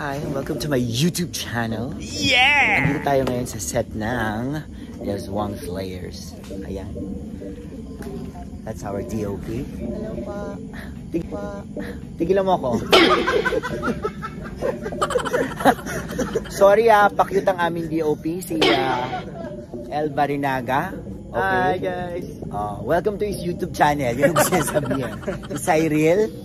Hi, welcome to my YouTube channel. Yeah! Nandito tayo ngayon sa set ng Aswang Slayers. Ayan. That's our DOP. Hello pa. Tigilan mo ako. Sorry pa-cute ang aming DOP, si El Barinaga. Okay. Hi guys! Welcome to his YouTube channel. Yun ang sinasabihin. Si Cyril.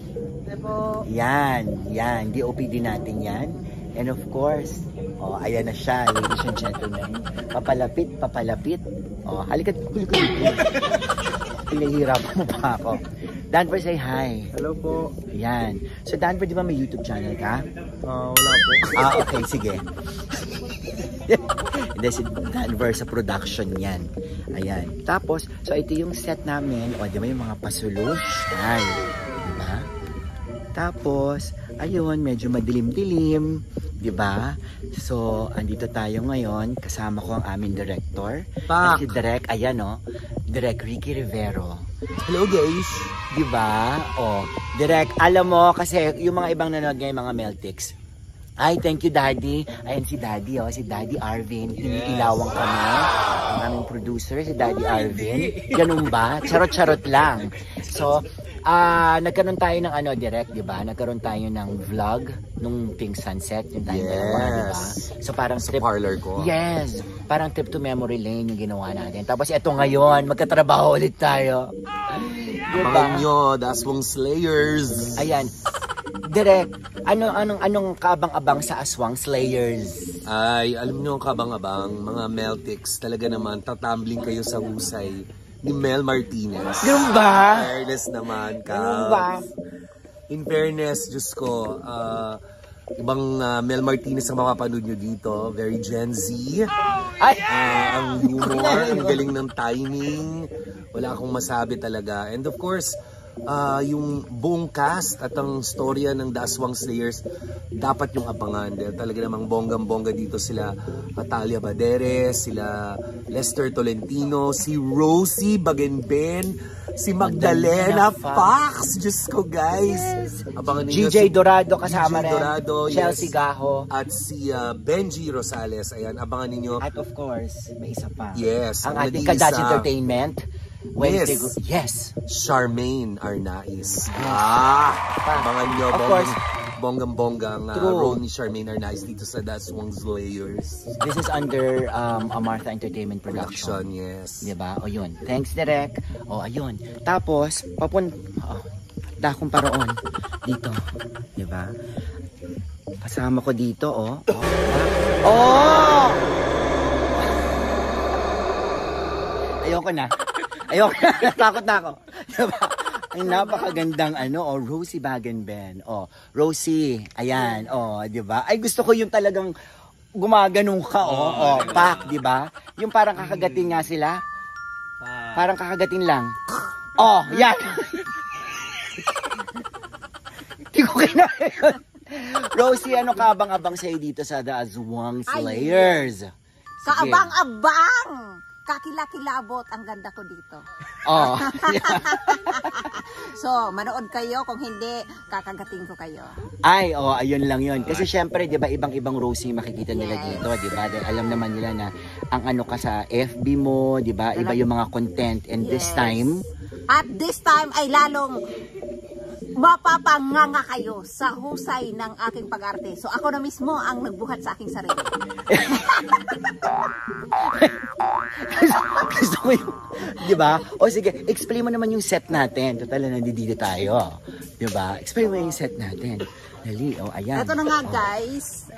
Yan, DOP din natin yan. And of course, ayan na siya, ladies and gentlemen. Papalapit. Halika. Pinahirapan mo pa ako. Danver, say hi. Hello po. Yan. So Danver, di ba may YouTube channel ka? Wala po. Okay, sige. Hindi, si Danver sa production yan. Ayan. Tapos, so ito yung set namin. Di ba yung mga pasulos? Ay, di ba? Tapos, ayun, medyo madilim-dilim, di ba? So, andito tayo ngayon, kasama ko ang aming director. Si Direk, ayan Direk Ricky Rivero. Hello guys! Di ba? Direk, alam mo, kasi yung mga ibang nanonood ngayon, mga Meltics. Ay, thank you Daddy. Ayan si Daddy, si Daddy Arvin. Iniilawang kami. Ang aming producer, si Daddy Arvin. Ganun ba? Charot-charot lang. So, nagkaroon tayo ng direct, di ba? Nagkaroon tayo ng vlog nung Pink Sunset, yung time dalawa, di ba? So parang trip parlor ko. Yes, parang trip to memory lane yung ginawa natin. Tapos eto ngayon, magkatrabaho ulit tayo. Abangan nyo, the Aswang Slayers. Ayan. Direct, anong kaabang-abang sa Aswang Slayers? Ay, alam nyo ang kabang-abang, mga Meltics, talaga naman, tatambling kayo sa husay ni Mel Martinez. Ganun ba? Fairness naman, Ganun ba? In fairness, Diyos ko, ibang Mel Martinez ang makapanood nyo dito. Very Gen Z. Ang humor, ang galing ng timing. Wala akong masabi talaga. And of course, yung buong cast at ang storya ng The Aswang Slayers dapat yung abangan. Dahil talaga namang bonggang-bongga dito sila Atalia Baderes, sila Lester Tolentino, si Rosie Bagenben, si Magdalena Fox. Diyos ko guys. Yes. Abangan ninyo GJ Dorado kasama rin. Dorado, Chelsea Gaho. At si Benji Rosales. Ayan, abangan ninyo. At of course, may isa pa. Yes. Ang ating Kadas Entertainment. Yes. Charmaine Arnaiz. Abangan nyo. Bonggang-bonggang role ni Charmaine Arnaiz dito sa The Aswang Slayers. This is under Martha Entertainment Production. Yes. Diba? O yun. Thanks, Direk. O, ayun. Tapos, dakong paroon. Dito. Diba? Kasama ko dito, Ayoko na. Takot na ako. Diba? Ang napakagandang Rosie Bagenben. Rosie, ayan, diba? Ay, gusto ko yung talagang gumaganong ka, pak, diba? Yung parang kakagating nga sila. Parang kakagating lang. Yan. Hindi ko kinaya yun. Rosie, ano kaabang-abang sa'yo dito sa The Aswang Slayers? Kaabang-abang! Kakilakilabot ang ganda ko dito. So, manood kayo. Kung hindi, kakagating ko kayo. Ay, ayun lang yun. Kasi syempre, di ba, ibang-ibang Rosie makikita nila dito, di ba? Dahil alam naman nila na ang ka sa FB mo, di ba? Iba yung mga content. And this time? At this time ay lalong mapapanganga kayo sa husay ng aking pag-arte. So, ako na mismo ang nagbuhat sa aking sarili. Gusto ko yung, di ba? Sige, explain mo naman yung set natin. Total na nandito tayo. Di ba? Explain mo yung set natin. Dali, ayan. Ito na nga guys.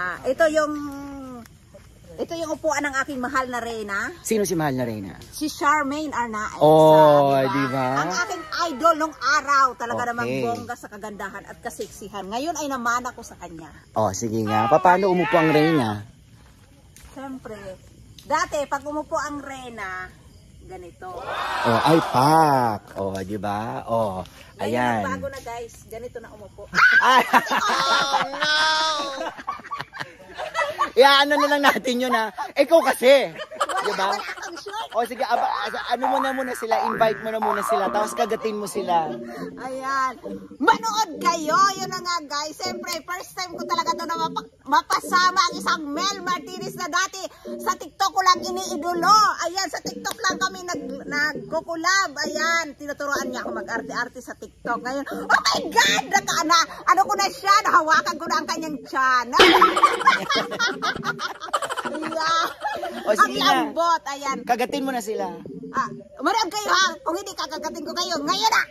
Ito yung upuan ng aking mahal na reyna. Sino si mahal na reyna? Si Charmaine Arnaiz. Diba? Ang aking idol nung araw. Talaga namang bongga sa kagandahan at kasiksihan. Ngayon ay namana ko sa kanya. Sige nga. Paano umupo ang reyna? Siyempre. Dati, pag umupo ang reyna, ganito. Ay, pak. Diba? Ayan. Ngayon, bago na guys, ganito na umupo. No! Ano na lang natin yun Ikaw kasi. Diba? Wala kang sure O sige, ano mo na muna sila, invite mo na muna sila, tapos kagatin mo sila. Ayan. Manood kayo. Yun na nga guys. Siyempre, first time ko talaga ito na mapasama ang isang Mel Martinez na dati sa TikTok ko lang iniidolo. Ayan, sa TikTok lang kami nagkukulab. Ayan, tinuturoan niya ako mag-arte-arte sa TikTok. Ngayon, oh my God! Ano ko na siya? Nahawakan ko na ang kanyang tiyan. Ayan. O sige na. Ambot. Ayan. Kagatin mo na sila. Manood kayo ha. Kung hindi kakagatin ko kayo, ngayon na!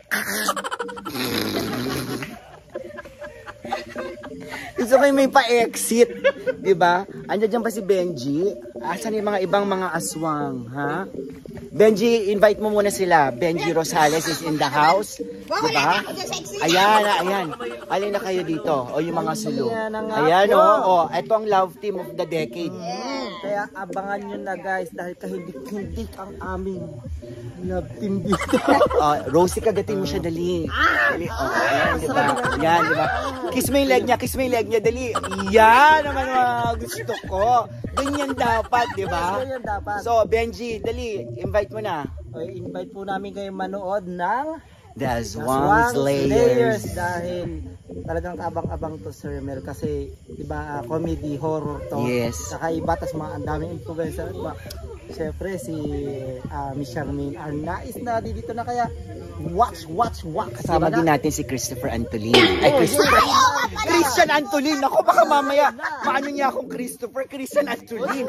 Gusto ko yung may pa-exit, di ba? Andiyan dyan pa si Benji. Asan yung mga ibang mga aswang, ha? Benji, invite mo muna sila. Benji Rosales is in the house. Di ba? Ayan. Alin na kayo dito. O yung mga sulu. Ayan, o. Ito ang love team of the decade. Kaya abangan nyo na guys dahil kahindik-hindik ang aming love team dito. Rosie, kagatin mo siya, dali. Dali. Ayan, di ba? Ayan, di ba? Kiss mo yung leg niya, dali. Yan naman mga gusto ko. Ganyan dapat, di ba? Ganyan dapat. So, Benji, dali, invite mo na. Invite po namin kayo manood ng The Aswang Slayers. Dahil talagang kabang-abang to Sir Mel kasi diba comedy, horror to. Yes. Kakaiba, tas mga ang daming influencer. Diba? Siyempre si Miss Charmaine Arnaiz na dito na kaya watch. Kasama din natin si Christopher Antolin. Ay, Christian Antolin. Ako, baka mamaya maano niya akong Christian Antolin.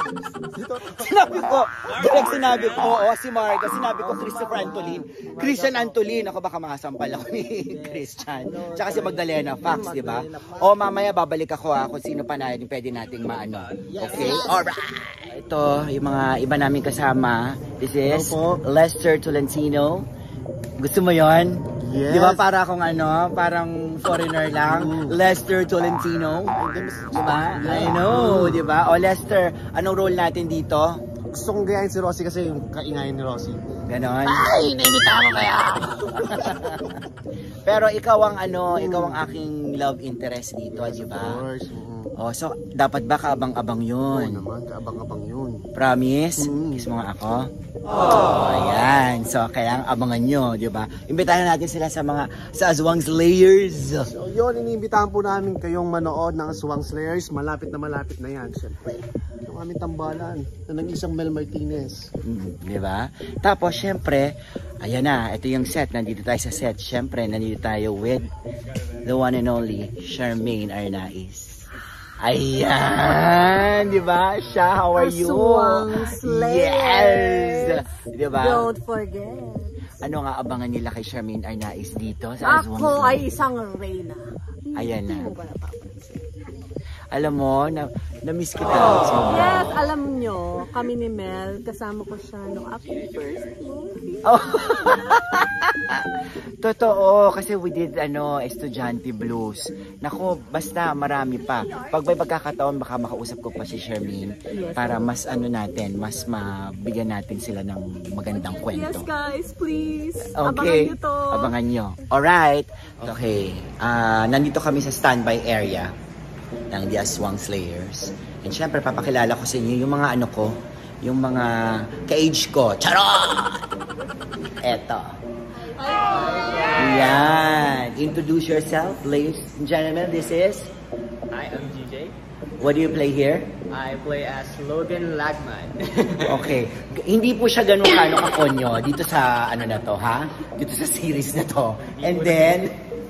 Sinabi ko, si Marga, sinabi ko Christopher Antolin. Christian Antolin. Ako, baka makasampal ako ni Christian. Tsaka si Magdalena Fox, di ba? O, mamaya babalik ako kung sino pa na yung pwede nating maano. Okay? Alright. Ito, yung mga iba namin kasama. This is Lester Tolentino. Gusto mo yon? Yes. Di ba para akong parang foreigner lang? Lester Tolentino. Di ba? I know, di ba? O Lester, anong role natin dito? Gusto kong gayahin si Rosie kasi yung kaingayan ni Rosie. Ganon? Ay, naimita mo kaya! Pero ikaw ang aking love interest dito, di ba? Of course. So dapat ba kaabang-abang yun? Oo naman, kaabang-abang yun. Promise? Kiss mo nga ako? Ayan. So kaya abangan nyo, di ba? Imbitahan natin sila sa Aswang Slayers. So yun, iniimbitahan po namin kayong manood ng Aswang Slayers. Malapit na yan, syempre. Yung aming tambalan na nag-isang Mel Martinez. Di ba? Tapos syempre, ayan na, ito yung set. Nandito tayo sa set. Syempre, nandito tayo with the one and only Charmaine Arnaiz. Ayan, di ba? Siya, how are you? Aswang Slayers. Yes! Di ba? Don't forget. Ano nga abangan nila kay Charmaine Arnaiz dito sa Aswang? Ako ay isang reyna. Ayan na. Alam mo, na-miss kita. Yes, alam nyo, kami ni Mel, kasama ko siya nung aking first movie. Totoo, kasi we did Estudyante Blues. Nako, basta marami pa. Pag may pagkakataon, baka makausap ko pa si Charmaine para mas mas mabigyan natin sila ng magandang kwento. Yes guys, please. Okay. Abangan nyo to. Abangan nyo. Alright. Okay. Nandito kami sa standby area ng The Aswang Slayers. And syempre, papakilala ko sa inyo yung mga yung mga ka-age ko. Charot! Eto. Yan. Introduce yourself, ladies and gentlemen. This is... Hi, I'm GJ. What do you play here? I play as Logan Lagman. Okay. Hindi po siya ganun kakonyo dito sa na to, ha? Dito sa series na to. And then...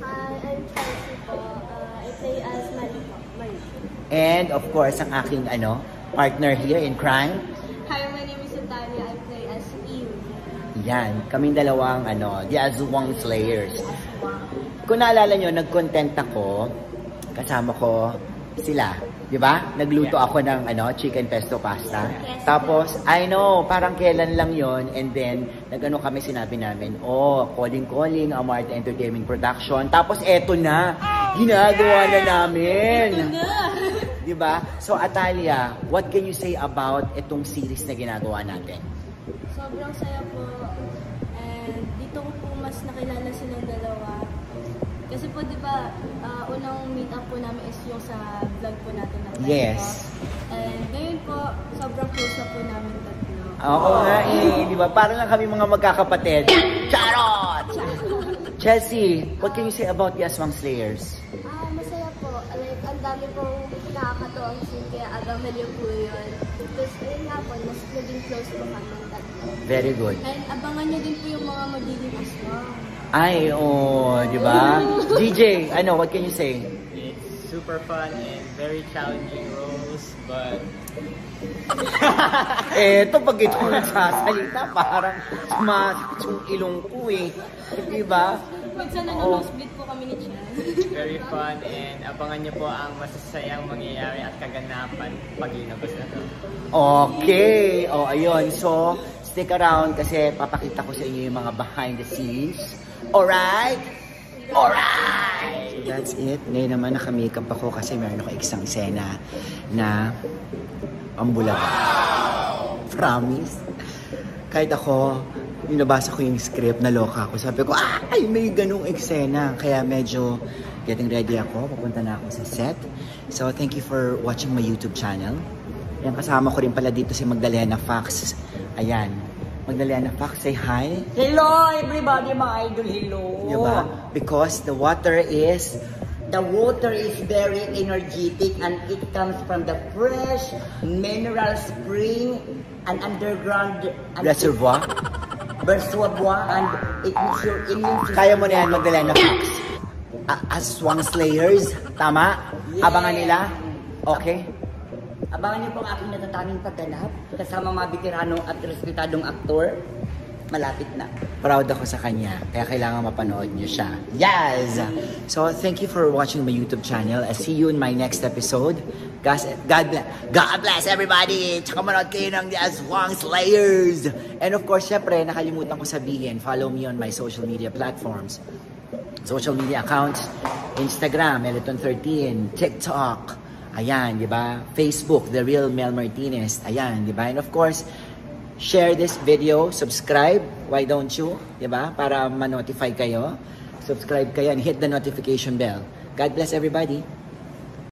And of course, ang aking partner here in crime. Hi, my name is Natalia. I play as Eve. Yan, kaming dalawang The Aswang Slayers. Kung naalala nyo, nag-content ako, kasama ko sila. Di ba? Nagluto ako ng chicken pesto pasta. Tapos, I know, parang kailan lang yon. And then, kami sinabi namin, calling ang Martin Entertainment Production. Tapos, eto na. Ginagawa na namin. Di ba? So, Atalia, what can you say about itong series na ginagawa natin? Sobrang saya po. And dito ko po mas nakilala silang dalawa. Kasi po, di ba, unang meet up po namin is yung sa vlog po natin. Yes. And ngayon po, sobrang close na po namin tatlo. Oo nga eh, di ba? Parang nga kami mga magkakapatid. Charot! Chelsea, what can you say about the Aswang Slayers? Masaya po. Like, ang dami pong nakakatuwang scene, kaya agamali po yun. Tapos, ayun nga po, mas naging close po kami ng tatlo. Very good. And abangan nyo din po yung mga magiging aswang. Ay, di ba? DJ, what can you say? It's super fun and very challenging roles, but Eto, pag ito nagsasalita, parang sumasakit yung ilong ko eh. Di ba? Minsan nanonosebleed po kami ni Chan. very fun and abangan niyo po ang masasayang mangyayari at kaganapan pag inabas na to. Okay. Ayun. So, stick around kasi papakita ko sa inyo yung mga behind the scenes. Alright? Alright! So, that's it. Ngayon naman naka-makeup ako kasi meron ako isang eksena na ambulaga. Promise. Kahit ako, nabasa ko yung script, naloka ako. Sabi ko, ay, may ganung eksena. Kaya medyo getting ready ako. Papunta na ako sa set. So, thank you for watching my YouTube channel. Yan, kasama ko rin pala dito si Magdalena Fox. Ayan. Magdalena Fox, say hi. Hello, everybody, mga idol. Hello. Diba? Because the water is very energetic and it comes from the fresh mineral spring and underground reservoir and it makes your immune system. Kaya mo na yan, Magdalena Fox. Aswang Slayers, tama? Yeah. Abangan nila? Okay? Abangan niyo po ang aking natatanging pagganap kasama mga veterano at respetadong aktor. Malapit na. Proud ako sa kanya, kaya kailangan mapanood niyo siya. Yes! So, thank you for watching my YouTube channel. I'll see you in my next episode. God bless everybody! Tsaka manood kayo ng The Aswang Slayers! And of course, syempre, nakalimutan ko sabihin, follow me on my social media platforms. Social media accounts, Instagram, Meliton13, TikTok, ayan, di ba? Facebook, The Real Mel Martinez, ayan, di ba? And of course, share this video, subscribe, why don't you? Diba? Para ma-notify kayo. Subscribe kayo and hit the notification bell. God bless everybody.